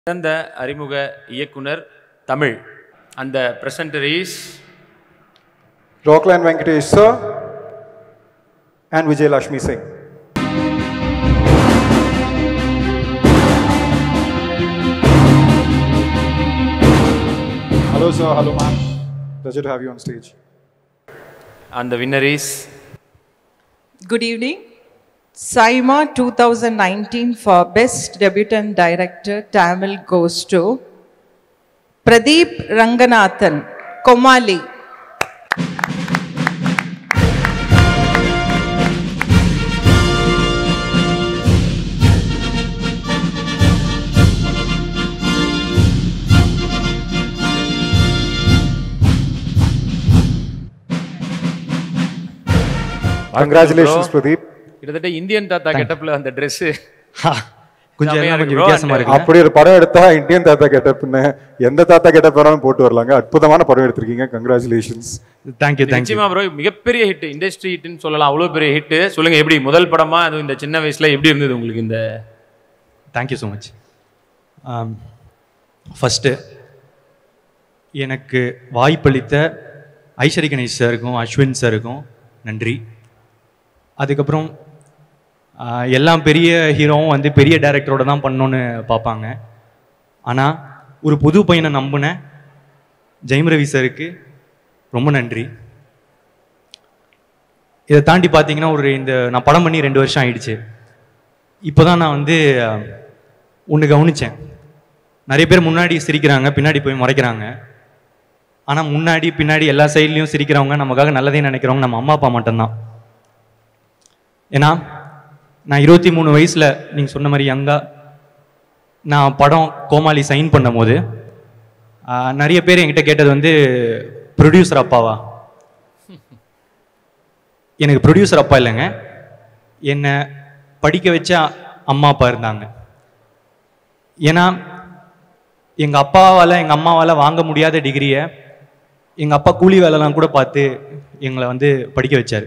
சிறந்த அறிமுக இயக்குனர் Tamil. And the presenter is Rockland Venkatesh sir and Vijay Lakshmi Singh. Hello sir, hello ma'am. Pleasure to have you on stage. And the winner is Good evening. Saima 2019 for Best Debutant Director Tamil goes to Pradeep Ranganathan, Komali. Congratulations Pradeep. கிட்டத்தட்ட Indian தாத்தா கெட்டப்ல அந்த Dress கொஞ்சம் வித்தியாசமா இருக்கு. அப்படி ஒரு படம் எடுத்தா இந்தியன் தாத்தா கெட்டப்னு எந்த தாத்தா கெட்டப் வேணாலும் போட்டு வரலாங்க. அற்புதமான படம் எடுத்திருக்கீங்க. கங்க்ராச்சுலேஷன்ஸ். Thank you thank you. நிச்சயமா ப்ரோ, மிகப்பெரிய ஹிட், இண்டஸ்ட்ரி ஹிட்னு சொல்லலாம். அவ்வளோ பெரிய ஹிட். சொல்லுங்க, எப்படி முதல் படமா அதுவும் இந்த சின்ன வயசுல எப்படி இருந்தது உங்களுக்கு இந்த? Thank you so much. ஃபஸ்ட்டு எனக்கு வாய்ப்பளித்த ஐஸ்வரி கணேஷ் சாருக்கும் அஸ்வின் சாருக்கும் நன்றி. அதுக்கப்புறம் எல்லாம் பெரிய ஹீரோவும் வந்து பெரிய டைரக்டரோட தான் பண்ணணுன்னு பார்ப்பாங்க. ஆனால் ஒரு புது பையனை நம்பின ஜெயம் ரவி சாருக்கு ரொம்ப நன்றி. இதை தாண்டி பார்த்தீங்கன்னா நான் படம் பண்ணி 2 வருஷம் ஆயிடுச்சு. இப்போ தான் நான் வந்து ஒன்று கவனித்தேன். நிறைய பேர் முன்னாடி சிரிக்கிறாங்க, பின்னாடி போய் முறைக்கிறாங்க. ஆனால் முன்னாடி பின்னாடி எல்லா சைட்லேயும் சிரிக்கிறவங்க, நமக்காக நல்லதே நினைக்கிறவங்க நம்ம அம்மா அப்பா மட்டும்தான். ஏன்னா நான் 23 வயசில் நீங்கள் சொன்ன மாதிரி நான் படம் கோமாளி சைன் பண்ணும் போது நிறைய பேர் என்கிட்ட கேட்டது வந்து ப்ரொடியூசர் அப்பாவா? எனக்கு ப்ரொடியூசர் அப்பா இல்லைங்க, என்னை படிக்க வச்ச அம்மா அப்பா இருந்தாங்க. ஏன்னா எங்கள் அப்பாவால் எங்கள் அம்மாவால் வாங்க முடியாத டிகிரியை எங்கள் அப்பா கூலி வேலைலாம் கூட பார்த்து எங்களை வந்து படிக்க வச்சார்.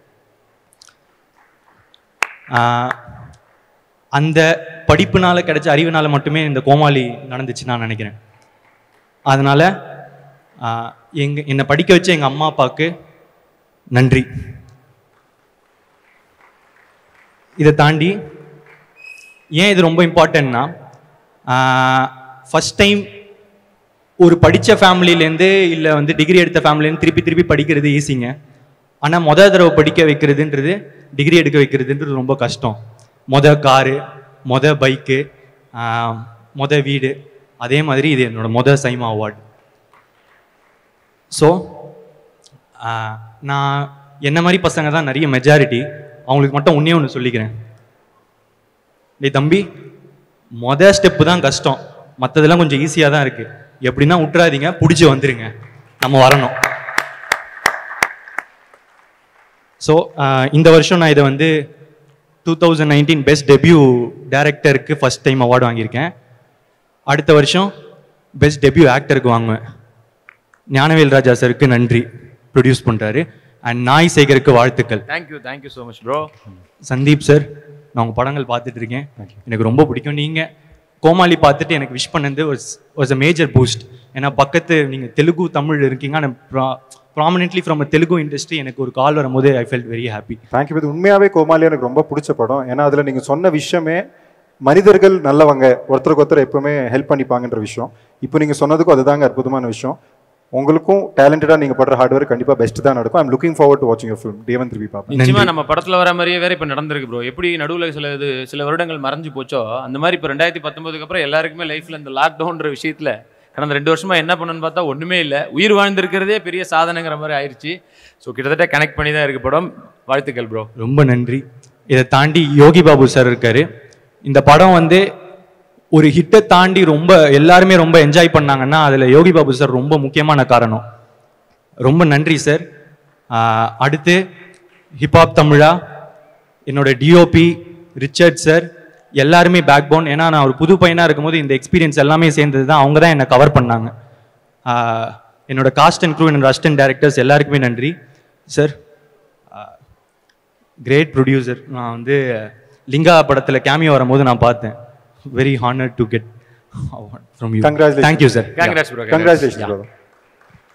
அந்த படிப்புனால கிடைச்ச அறிவுனால மட்டுமே இந்த கோமாளி நடந்துச்சு நான் நினைக்கிறேன். அதனால என்னை படிக்க வச்ச எங்கள் அம்மா அப்பாவுக்கு நன்றி. இதை தாண்டி ஏன் இது ரொம்ப இம்பார்ட்டன்ட்னா, ஃபஸ்ட் டைம் ஒரு படித்த ஃபேமிலியிலேருந்து இல்லை வந்து டிகிரி எடுத்த ஃபேமிலிலேருந்து திருப்பி படிக்கிறது ஈஸிங்க. ஆனால் மொதல் தடவை படிக்க வைக்கிறதுன்றது, டிகிரி எடுக்க வைக்கிறதுன்றது ரொம்ப கஷ்டம். காரு, பைக்கு, வீடு. அதே மாதிரி இது என்னோட சைமா அவார்டு. ஸோ நான் என்ன மாதிரி பசங்க தான் நிறைய மெஜாரிட்டி, அவங்களுக்கு மட்டும் ஒன்று சொல்லிக்கிறேன். தம்பி, ஸ்டெப்பு தான் கஷ்டம், மற்றதெல்லாம் கொஞ்சம் ஈஸியாக தான் இருக்குது. எப்படின்னா விட்டுறாதீங்க, பிடிச்சி வந்துடுங்க, நம்ம வரணும். ஸோ இந்த வருஷம் நான் இதை வந்து 2019 பெஸ்ட் டெபியூ டைரக்டருக்கு ஃபஸ்ட் டைம் அவார்டு வாங்கியிருக்கேன். அடுத்த வருஷம் பெஸ்ட் டெபியூ ஆக்டருக்கு வாங்குவேன். ஞானவேல் ராஜா சாருக்கு நன்றி, ப்ரொடியூஸ் பண்ணுறாரு. அண்ட் நாய் சேகருக்கு வாழ்த்துக்கள். Thank you so much bro. Sandeep sir, நான் உங்கள் படங்கள் பார்த்துட்டு இருக்கேன், எனக்கு ரொம்ப பிடிக்கும். நீங்கள் கோமாளி பார்த்துட்டு எனக்கு விஷ் பண்ணது வாஸ் அ மேஜர் பூஸ்ட். ஏன்னா பக்கத்து நீங்கள் தெலுங்கு தமிழ் இருக்கீங்க, ஆனால் prominently from a Telugu industry எனக்கு ஒரு கால் வரும்போது I felt very happy. Thank you. இது உண்மையாகவே கோமாளி எனக்கு ரொம்ப பிடிச்ச படம். ஏன்னா அதில் நீங்கள் சொன்ன விஷயமே மனிதர்கள் நல்லவங்க, ஒருத்தருக்கு ஒருத்தர் எப்பவுமே ஹெல்ப் பண்ணிப்பாங்கன்ற விஷயம். இப்போ நீங்கள் சொன்னதுக்கும் அதுதாங்க அற்புதமான விஷயம். உங்களுக்கும் டேலண்டடாக நீங்கள் படுற ஹார்ட் ஒர்க் கண்டிப்பாக பெஸ்ட் தான் நடக்கும். ஐம் லுக்கிங் ஃபார்வர்ட் டு வாட்சிங் யுவர் ஃபிலிம். தேவன் திருப்பி பார்ப்பேன். நிச்சயமா நம்ம படத்தில் வர மாதிரியே வேற இப்போ நடந்திருக்கு ப்ரோ. எப்படி நடுவில் சில வருடங்கள் மறைஞ்சு போச்சோ, அந்த மாதிரி இப்போ 2019 அப்புறம் எல்லாருக்குமே லைஃப்பில் இந்த லாக்டவுன்ற விஷயத்தில் கடந்த 2 வருஷமா என்ன பண்ணணும்னு பார்த்தா ஒன்றுமே இல்லை. உயிர் வாழ்ந்திருக்கிறதே பெரிய சாதனைங்கிற மாதிரி ஆயிடுச்சு. ஸோ கிட்டத்தட்ட கனெக்ட் பண்ணி தான் இருக்கு படம். வாழ்த்துக்கள் ப்ரோ. ரொம்ப நன்றி. இதை தாண்டி யோகி பாபு சார் இருக்காரு. இந்த படம் வந்து ஒரு ஹிட்டை தாண்டி ரொம்ப எல்லாருமே ரொம்ப என்ஜாய் பண்ணாங்கன்னா அதில் யோகி பாபு சார் ரொம்ப முக்கியமான காரணம். ரொம்ப நன்றி சார். அடுத்து ஹிப்ஹாப் தமிழா என்னோட டிஓபி ரிச்சர்ட் சார், எல்லாருமே பேக் போன். ஏன்னா நான் ஒரு புது பையனாக இருக்கும்போது இந்த எக்ஸ்பீரியன்ஸ் எல்லாமே சேர்ந்தது தான், அவங்க தான் என்னை கவர் பண்ணாங்க. என்னோட காஸ்ட் அண்ட் க்ரூ, என்னோட அசிஸ்டன்ட் டைரக்டர்ஸ் எல்லாருக்குமே நன்றி சார். Great producer. நான் வந்து லிங்கா படத்தில் கேமியோ வரும்போது நான் பார்த்தேன். Very honoured to get from you. Congratulations. Thank you, sir. Congrats, bro. Congratulations, brother.